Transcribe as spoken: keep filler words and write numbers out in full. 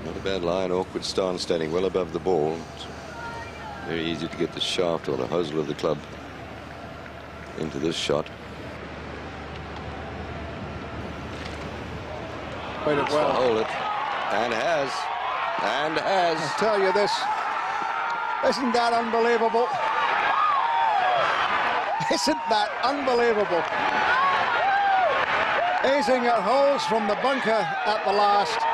Not a bad line, awkward stance, standing well above the ball. It's very easy to get the shaft or the hosel of the club into this shot. Played it well. Hold it. And has. And has. I'll tell you this. Isn't that unbelievable? Isn't that unbelievable? Azinger holds from the bunker at the last.